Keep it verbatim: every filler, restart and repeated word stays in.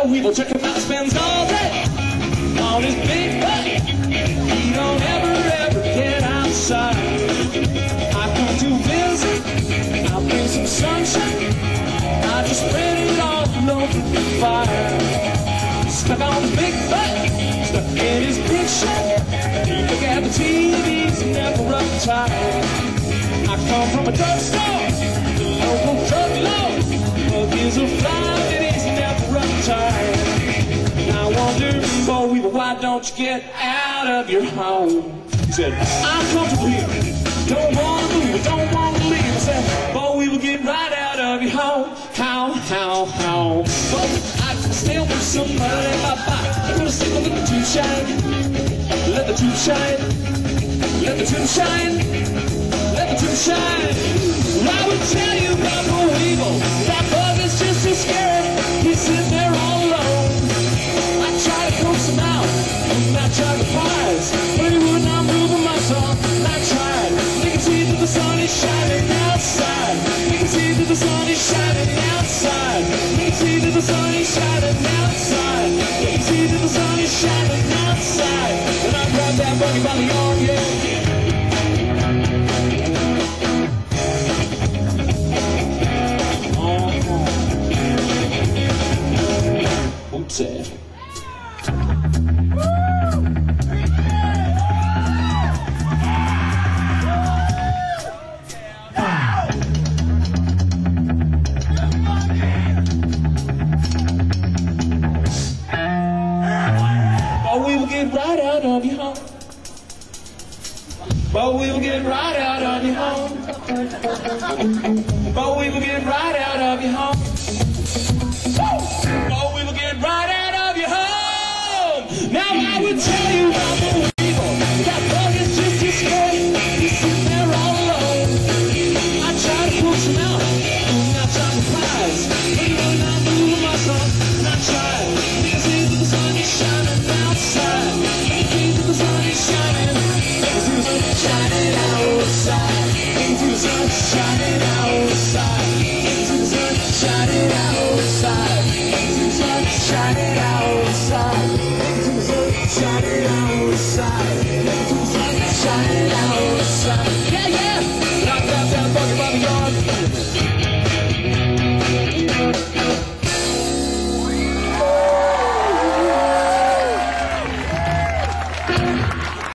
Boll Weevil. Check him out, spends all day on his big butt. He don't ever, ever get outside. I come to visit, I'll bring some sunshine. I just spread it all over the fire. Stuck on his big butt, stuck in his big shirt. He look at the T V's, never uptight. I come from a drugstore, the local drug lord. Well, he's a fly and he's never uptight. I wonder, Boll Weevil, why don't you get out of your home? He said, I'm comfortable here, don't want to move, don't want to leave. I said, Boll Weevil, get right out of your home. How, how, how? Well, I still with somebody in my body. I'm gonna stick with the tube shine. Let the tube shine. Let the tube shine. Let the tube shine. I would tell you about Boll Weevil. That bug is just too scared. He's sitting there all alone. I tried to coax him out, and I tried to pause, but he would not move a muscle. I tried. You can see that the sun is shining outside. You can see that the sun is shining outside. You can see that the sun is shining outside. You can see that the sun is shining outside. And I grabbed that buggy by the arm, yeah. What's that? Boll Weevil, get right out of your home. Boll Weevil, get right out of your home. Boll Weevil, get right out of your home. Boll Weevil, get right out of your home. Now I would tell you about Boll Weevil. That bug is just too scared. He's sitting there all alone. I tried to push him out, and I tried to rise, but he would not move a muscle. And I tried. You can see that the sun is shining outside. You can see that the sun is shining. You can see the sun shining outside. You can see the sun shining outside. You can see the sun shining outside. Shining